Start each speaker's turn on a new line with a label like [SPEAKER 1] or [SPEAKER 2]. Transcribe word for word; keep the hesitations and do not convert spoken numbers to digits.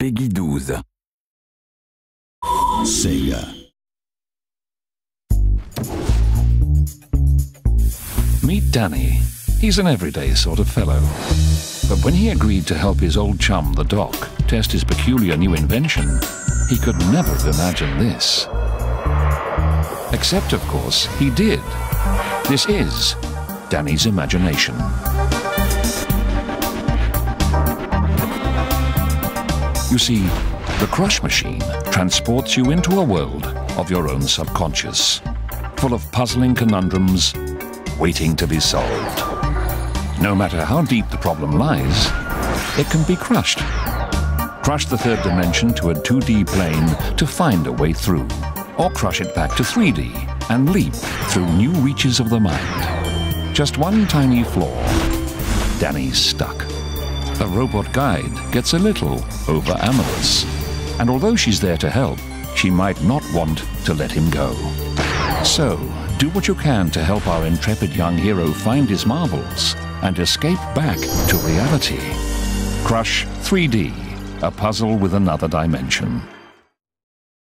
[SPEAKER 1] Peggy douze.
[SPEAKER 2] Sega.
[SPEAKER 3] Meet Danny. He's an everyday sort of fellow. But when he agreed to help his old chum, the Doc, test his peculiar new invention, he could never have imagined this. Except, of course, he did. This is Danny's imagination. You see, the Crush machine transports you into a world of your own subconscious, full of puzzling conundrums waiting to be solved. No matter how deep the problem lies, it can be crushed. Crush the third dimension to a two D plane to find a way through, or crush it back to three D and leap through new reaches of the mind. Just one tiny flaw. Danny's stuck. The robot guide gets a little over-amorous, and although she's there to help, she might not want to let him go. So, do what you can to help our intrepid young hero find his marvels and escape back to reality. Crush three D, a puzzle with another dimension.